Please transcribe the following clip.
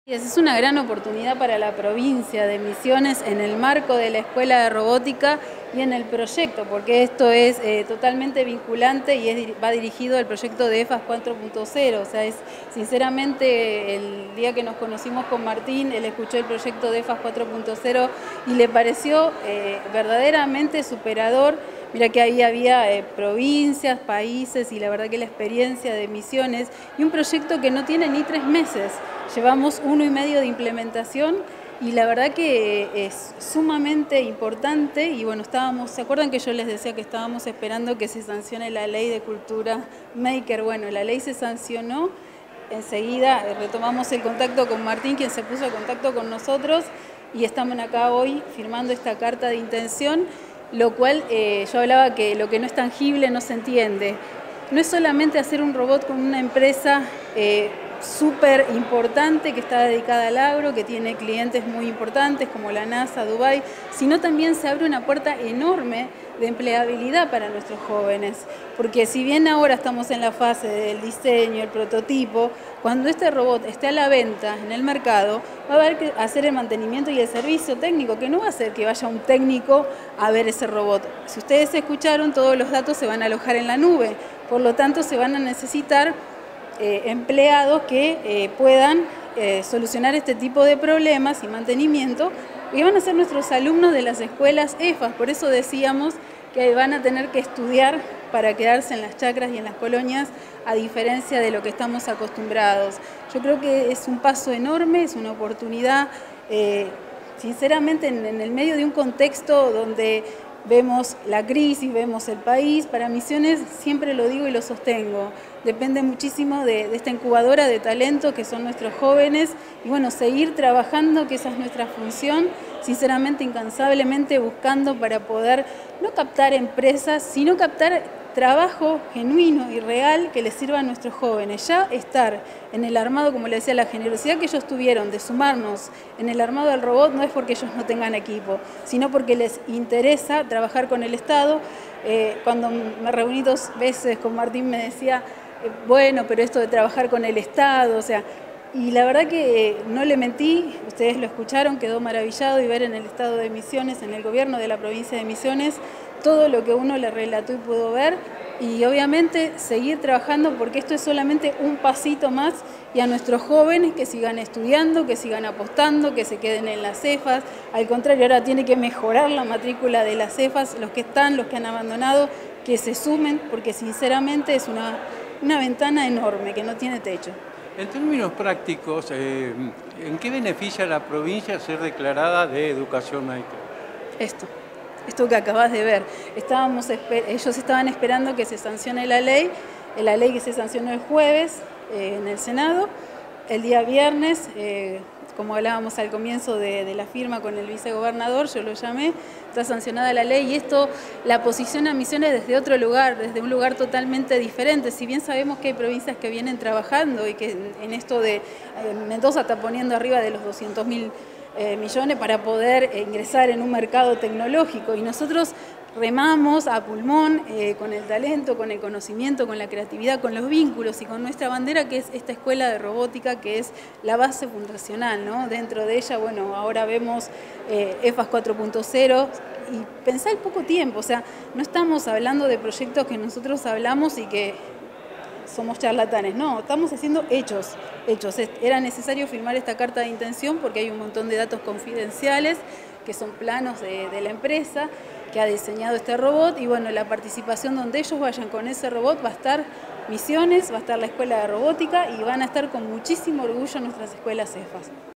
Es una gran oportunidad para la provincia de Misiones en el marco de la Escuela de Robótica y en el proyecto, porque esto es totalmente vinculante y va dirigido al proyecto de EFAS 4.0. O sea, sinceramente el día que nos conocimos con Martín, él escuchó el proyecto de EFAS 4.0 y le pareció verdaderamente superador. Mira que ahí había provincias, países y la verdad que la experiencia de Misiones y un proyecto que no tiene ni 3 meses. Llevamos 1 año y medio de implementación y la verdad que es sumamente importante y bueno, ¿se acuerdan que yo les decía que estábamos esperando que se sancione la ley de cultura maker? Bueno, la ley se sancionó, enseguida retomamos el contacto con Martín, quien se puso en contacto con nosotros y estamos acá hoy firmando esta carta de intención, lo cual yo hablaba que lo que no es tangible no se entiende. No es solamente hacer un robot con una empresa súper importante que está dedicada al agro, que tiene clientes muy importantes como la NASA, Dubái, sino también se abre una puerta enorme de empleabilidad para nuestros jóvenes, porque si bien ahora estamos en la fase del diseño, el prototipo, cuando este robot esté a la venta en el mercado, va a haber que hacer el mantenimiento y el servicio técnico, que no va a ser que vaya un técnico a ver ese robot. Si ustedes escucharon, todos los datos se van a alojar en la nube, por lo tanto se van a necesitar empleados que puedan solucionar este tipo de problemas y mantenimiento, y van a ser nuestros alumnos de las escuelas EFAS. Por eso decíamos que van a tener que estudiar para quedarse en las chacras y en las colonias, a diferencia de lo que estamos acostumbrados. Yo creo que es un paso enorme, es una oportunidad, sinceramente, en el medio de un contexto donde vemos la crisis, vemos el país. Para Misiones, siempre lo digo y lo sostengo, depende muchísimo de esta incubadora de talento que son nuestros jóvenes y bueno, seguir trabajando, que esa es nuestra función, sinceramente, incansablemente buscando para poder no captar empresas, sino captar trabajo genuino y real que les sirva a nuestros jóvenes. Ya estar en el armado, como le decía, la generosidad que ellos tuvieron de sumarnos en el armado del robot no es porque ellos no tengan equipo, sino porque les interesa trabajar con el Estado. Cuando me reuní 2 veces con Martín me decía, bueno, pero esto de trabajar con el Estado, o sea, y la verdad que no le mentí, ustedes lo escucharon, quedó maravillado y ver en el Estado de Misiones, en el gobierno de la provincia de Misiones, todo lo que uno le relató y pudo ver, y obviamente seguir trabajando porque esto es solamente un pasito más, y a nuestros jóvenes que sigan estudiando, que sigan apostando, que se queden en las EFAS. Al contrario, ahora tiene que mejorar la matrícula de las EFAS, los que están, los que han abandonado, que se sumen, porque sinceramente es una ventana enorme que no tiene techo. En términos prácticos, ¿en qué beneficia a la provincia ser declarada de educación maker? Esto que acabas de ver. Ellos estaban esperando que se sancione la ley que se sancionó el jueves en el Senado. El día viernes, como hablábamos al comienzo de la firma con el vicegobernador, yo lo llamé, está sancionada la ley y esto la posiciona a Misiones desde otro lugar, desde un lugar totalmente diferente. Si bien sabemos que hay provincias que vienen trabajando y que en esto de Mendoza está poniendo arriba de los 200.000 millones para poder ingresar en un mercado tecnológico, y nosotros remamos a pulmón con el talento, con el conocimiento, con la creatividad, con los vínculos y con nuestra bandera, que es esta escuela de robótica, que es la base fundacional, ¿no? Dentro de ella, bueno, ahora vemos EFAS 4.0 y pensá el poco tiempo, o sea, no estamos hablando de proyectos que nosotros hablamos y que somos charlatanes, no, estamos haciendo hechos. Era necesario firmar esta carta de intención porque hay un montón de datos confidenciales que son planos de la empresa que ha diseñado este robot, y bueno, la participación donde ellos vayan con ese robot va a estar Misiones, va a estar la Escuela de Robótica y van a estar con muchísimo orgullo nuestras escuelas EFAS.